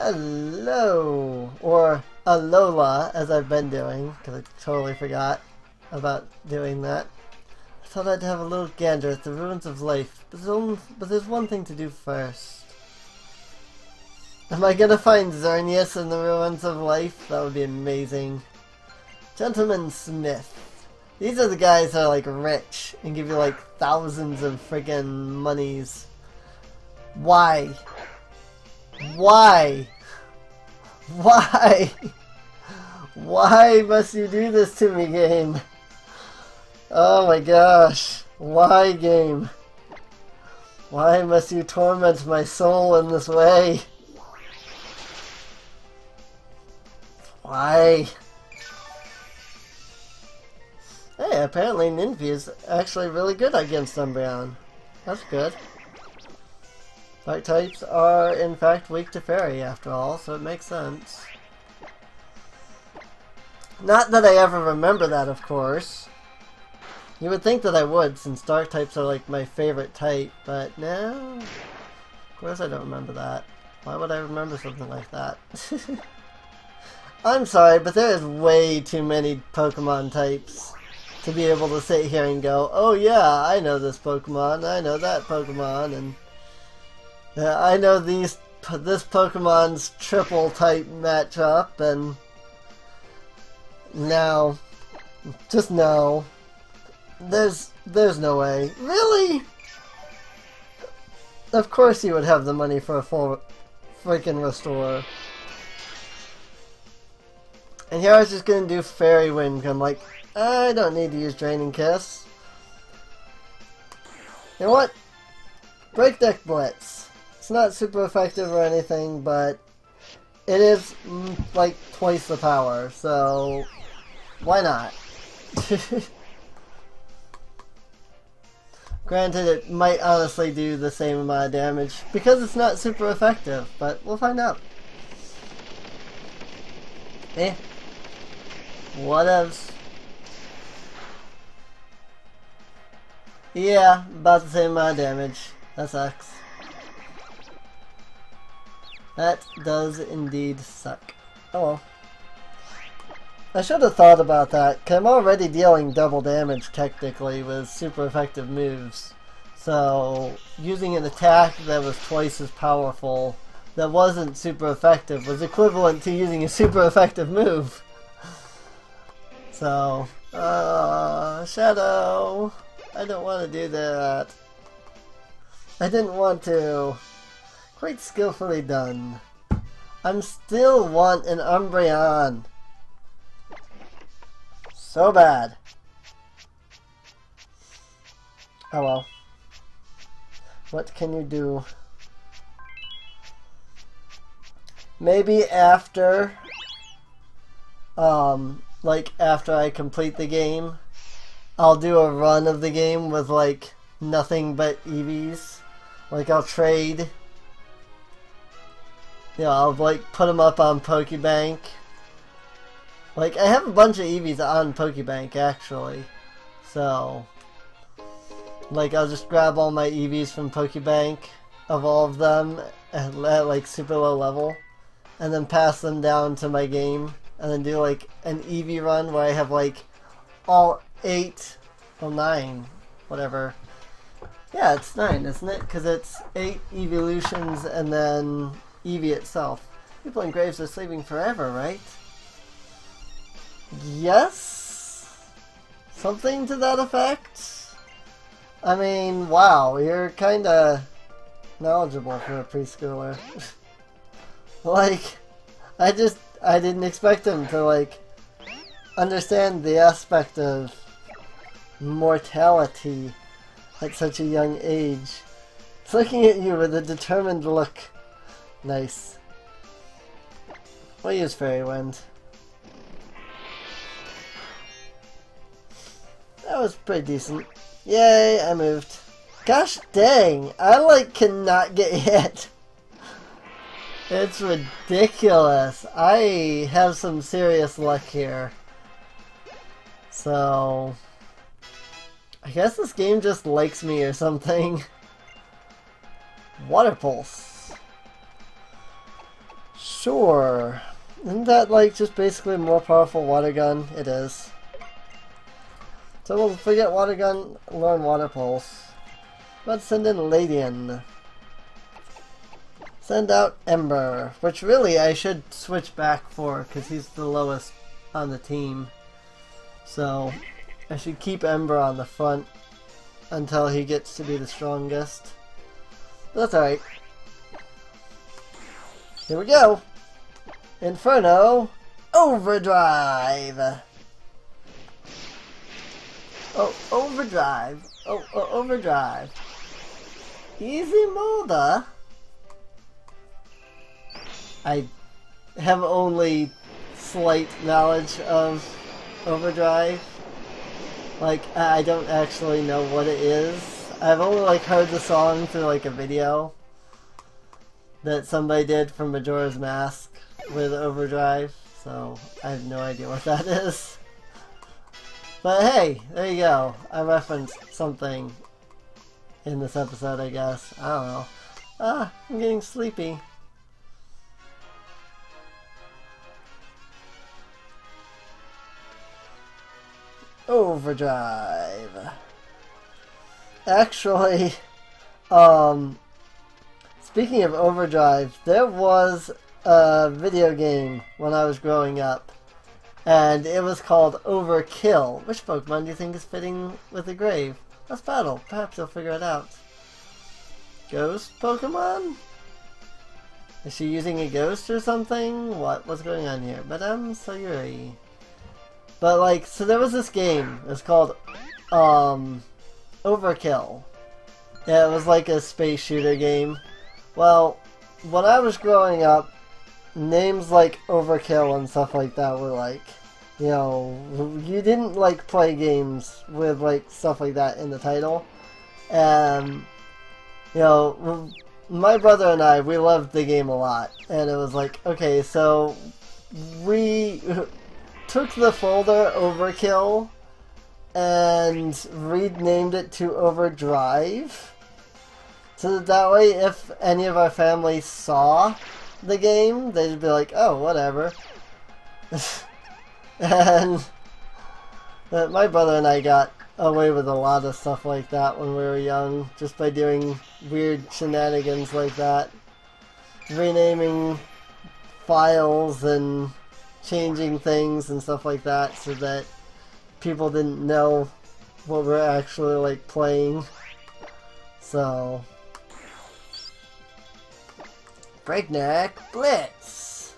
Hello, or Alola, as I've been doing, because I totally forgot about doing that. I thought I'd have a little gander at the ruins of life, but there's one thing to do first. Am I gonna find Xerneas in the ruins of life? That would be amazing. Gentleman Smith. These are the guys that are like rich and give you like thousands of friggin' monies. Why? Why? Why? Why must you do this to me, game? Oh my gosh. Why, game? Why must you torment my soul in this way? Why? Hey, apparently Ninfy is actually really good against Umbreon. That's good. Dark types are, in fact, weak to Fairy, after all, so it makes sense. Not that I ever remember that, of course. You would think that I would, since Dark types are, like, my favorite type, but no. Of course I don't remember that. Why would I remember something like that? I'm sorry, but there is way too many Pokemon types to be able to sit here and go, oh yeah, I know this Pokemon, I know that Pokemon, and I know this Pokemon's triple type matchup, and no, just no. There's no way. Really? Of course you would have the money for a full freaking restore. And here I was just gonna do Fairy Wind. I'm like, I don't need to use Draining Kiss. You know what? Breakneck Blitz. It's not super effective or anything, but it is like twice the power, so why not? Granted, it might honestly do the same amount of damage because it's not super effective, but we'll find out. Eh. Whatevs. Yeah, about the same amount of damage. That sucks. That does indeed suck. Oh well. I should have thought about that, because I'm already dealing double damage technically with super effective moves. So, using an attack that was twice as powerful, that wasn't super effective, was equivalent to using a super effective move. So, Shadow, I don't want to do that. I didn't want to. Quite skillfully done. I'm still want an Umbreon. So bad. Oh well. What can you do? Maybe after, like after I complete the game, I'll do a run of the game with like nothing but EVs. Like I'll trade. You know, I'll like put them up on Pokebank. Like I have a bunch of EVs on Pokebank actually. So like I'll just grab all my EVs from Pokebank, evolve them at like super low level, and then pass them down to my game, and then do like an EV run where I have like all 8 or 9, whatever. Yeah, it's 9, isn't it? Because it's 8 evolutions and then Eevee itself. People in graves are sleeping forever, right? Yes? Something to that effect? I mean, wow, you're kinda knowledgeable for a preschooler. Like, I didn't expect him to, like, understand the aspect of mortality at such a young age. It's looking at you with a determined look. Nice. We'll use Fairy Wind. That was pretty decent. Yay, I moved. Gosh dang, I like cannot get hit. It's ridiculous. I have some serious luck here. So, I guess this game just likes me or something. Water Pulse. Sure. Isn't that like just basically a more powerful water gun? It is. So we'll forget water gun, learn water pulse. Let's send in Ladian. Send out Ember, which really I should switch back for because he's the lowest on the team. So I should keep Ember on the front until he gets to be the strongest. But that's alright. Here we go! Inferno Overdrive! Oh, Overdrive! Oh, Overdrive! Easy Molda! I have only slight knowledge of Overdrive. Like, I don't actually know what it is. I've only like heard the song through like a video that somebody did from Majora's Mask with Overdrive, so I have no idea what that is. But hey, there you go. I referenced something in this episode, I guess. I don't know. Ah, I'm getting sleepy. Overdrive. Actually, speaking of Overdrive, there was a video game when I was growing up, and it was called Overkill. Which Pokemon do you think is fitting with the grave? Let's battle. Perhaps you'll figure it out. Ghost Pokemon? Is she using a ghost or something? What's going on here? Madame Sayuri. But like, so there was this game. It was called Overkill. Yeah, it was like a space shooter game. Well, when I was growing up, names like Overkill and stuff like that were like, you know, you didn't like play games with like stuff like that in the title. And, you know, my brother and I, we loved the game a lot. And it was like, okay, so we took the folder Overkill and renamed it to Overdrive. So that way, if any of our family saw the game, they'd be like, oh, whatever. And my brother and I got away with a lot of stuff like that when we were young, just by doing weird shenanigans like that. Renaming files and changing things and stuff like that so that people didn't know what we're actually like playing. So Breakneck Blitz.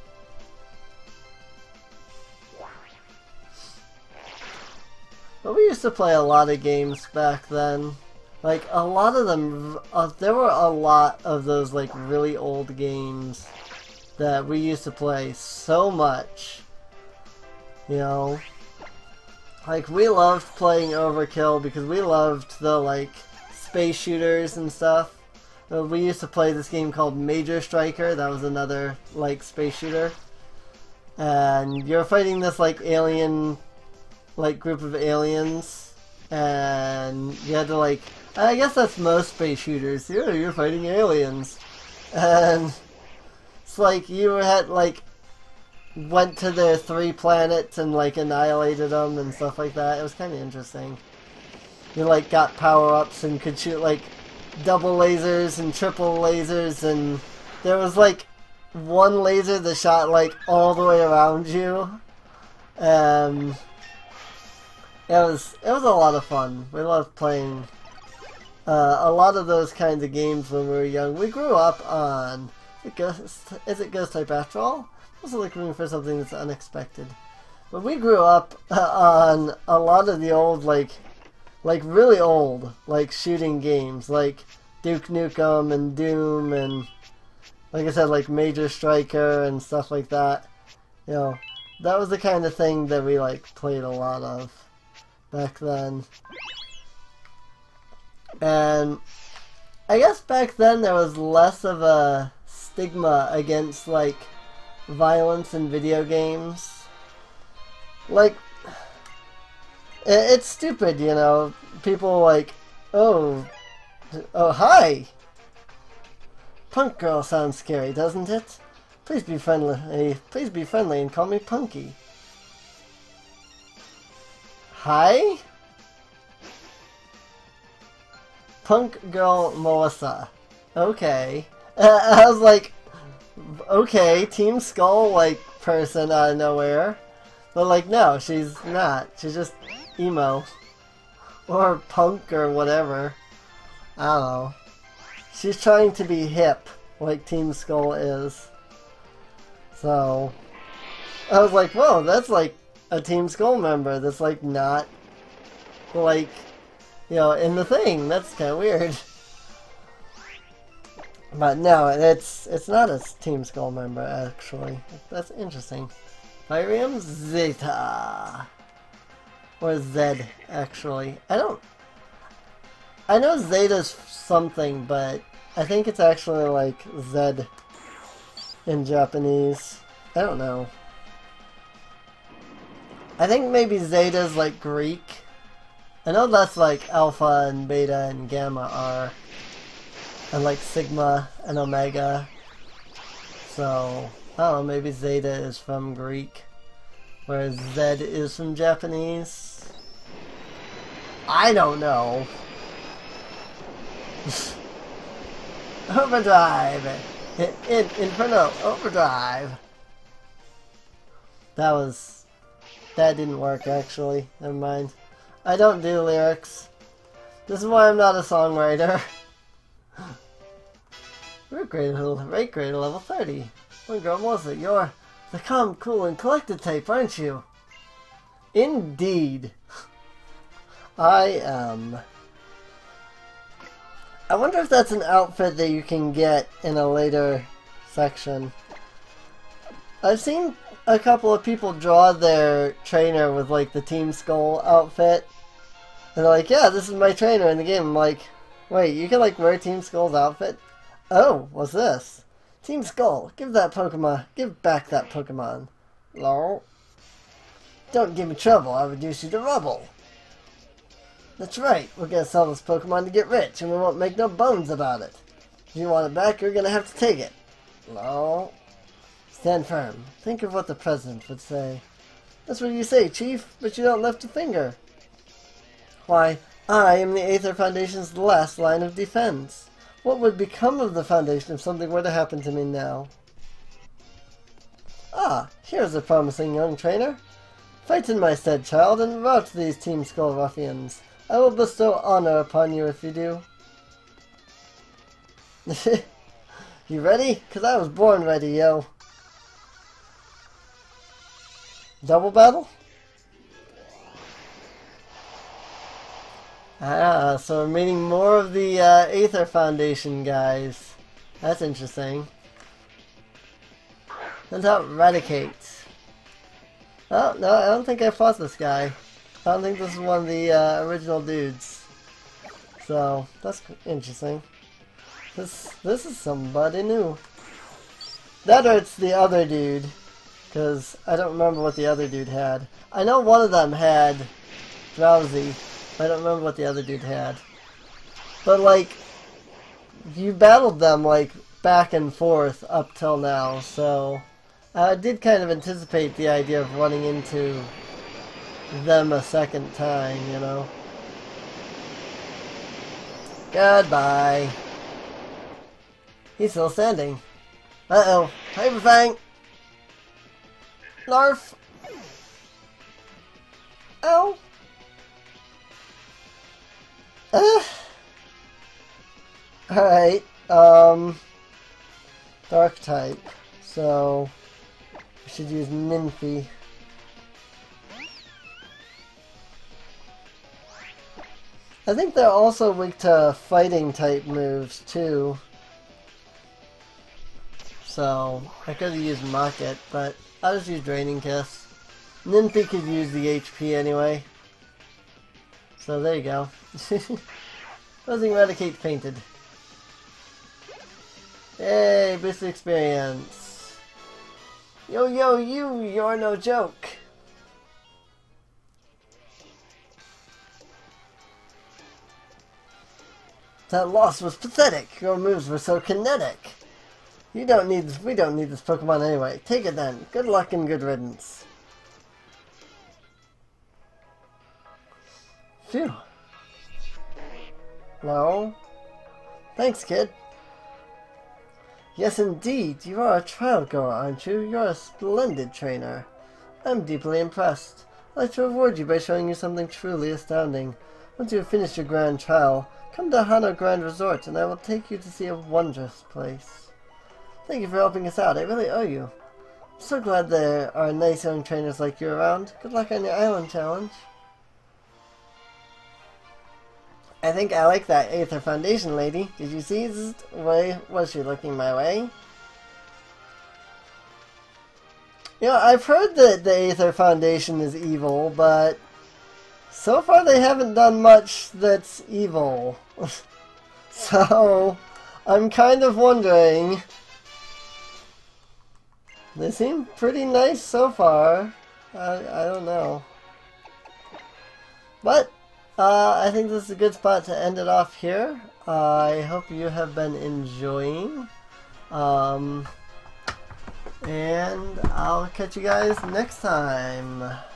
But we used to play a lot of games back then. Like, a lot of them, there were a lot of those, like, really old games that we used to play so much. You know? Like, we loved playing Overkill because we loved the, like, space shooters and stuff. We used to play this game called Major Striker. That was another, like, space shooter. And you're fighting this, like, alien, like, group of aliens. And you had to, like, I guess that's most space shooters. Yeah, you're fighting aliens. And it's like you had, like, went to their 3 planets and, like, annihilated them and stuff like that. It was kind of interesting. You, like, got power-ups and could shoot, like, double lasers and triple lasers, and there was like one laser that shot like all the way around you. It was a lot of fun. We loved playing a lot of those kinds of games when we were young. We grew up on is it Ghost Type after all? I was like looking for something that's unexpected. But we grew up on a lot of the old like really old, like, shooting games, like Duke Nukem and Doom and, like I said, like, Major Striker and stuff like that. You know, that was the kind of thing that we, like, played a lot of back then. And I guess back then there was less of a stigma against, like, violence in video games. Like, it's stupid, you know. People like, oh, hi. Punk girl sounds scary, doesn't it? Please be friendly. Please be friendly and call me Punky. Hi? Punk Girl Melissa. Okay. I was like, okay, Team Skull, like, person out of nowhere. But, like, no, she's not. She's just emo. Or punk or whatever. I don't know. She's trying to be hip, like Team Skull is. So, I was like, whoa, that's like a Team Skull member that's like not, like, you know, in the thing. That's kind of weird. But no, it's not a Team Skull member, actually. That's interesting. Virium Zeta. Or Zed, actually. I know Zeta's something, but I think it's actually like Zed in Japanese. I don't know. I think maybe Zeta's like Greek. I know that's like Alpha and Beta and Gamma are. And like Sigma and Omega. So, I don't know, maybe Zeta is from Greek. Whereas Zed is from Japanese. I don't know. Overdrive! Inferno Overdrive! That didn't work actually. Never mind. I don't do lyrics. This is why I'm not a songwriter. Rate grade level 30. What girl was it? You're the calm, cool, and collected type, aren't you? Indeed. I am. I wonder if that's an outfit that you can get in a later section. I've seen a couple of people draw their trainer with like the Team Skull outfit. And they're like, yeah, this is my trainer in the game. I'm like, wait, you can like wear Team Skull's outfit? Oh, what's this? Team Skull, give back that Pokemon. Lol. Don't give me trouble, I'll reduce you to rubble. That's right, we're gonna sell this Pokemon to get rich, and we won't make no bones about it. If you want it back, you're gonna have to take it. Lol. Stand firm. Think of what the President would say. That's what you say, Chief, but you don't lift a finger. Why, I am the Aether Foundation's last line of defense. What would become of the Foundation if something were to happen to me now? Ah, here's a promising young trainer. Fight in my stead, child, and rout these Team Skull ruffians. I will bestow honor upon you if you do. You ready? 'Cause I was born ready, yo. Double battle? Ah, so we're meeting more of the Aether Foundation guys. That's interesting. Turns out Raticate. Oh, no, I don't think I fought this guy. I don't think this is one of the original dudes. So, that's interesting. This is somebody new. That or it's the other dude. Because I don't remember what the other dude had. I know one of them had Drowsy. I don't remember what the other dude had. But, like, you battled them, like, back and forth up till now, so I did kind of anticipate the idea of running into them a second time, you know. Goodbye. He's still standing. Uh-oh. Hyper Fang! Narf! Ow! Alright, Dark type, so we should use Ninfy. I think they're also weak to fighting type moves too. So I could have used Mocket, but I'll just use Draining Kiss. Ninfy could use the HP anyway. So there you go. Losing Raticate fainted. Yay, boost experience. Yo, you're no joke. That loss was pathetic. Your moves were so kinetic. We don't need this Pokemon anyway. Take it then. Good luck and good riddance. Phew. No. Thanks, kid. Yes, indeed. You are a trial goer, aren't you? You're a splendid trainer. I'm deeply impressed. I'd like to reward you by showing you something truly astounding. Once you have finished your grand trial, come to Hano Grand Resort and I will take you to see a wondrous place. Thank you for helping us out. I really owe you. I'm so glad there are nice young trainers like you around. Good luck on your island challenge. I think I like that Aether Foundation lady. Did you see? Why was she looking my way? You know, I've heard that the Aether Foundation is evil, but so far they haven't done much that's evil. So, I'm kind of wondering. They seem pretty nice so far. I don't know. But, I think this is a good spot to end it off here. I hope you have been enjoying. And I'll catch you guys next time.